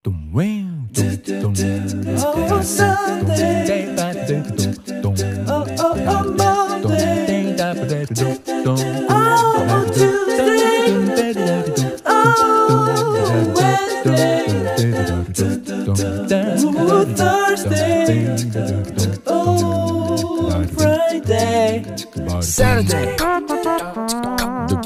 Oh, Sunday. Oh, Monday. Oh, Tuesday. Oh, Wednesday. Oh, Thursday. Oh, Friday. Saturday.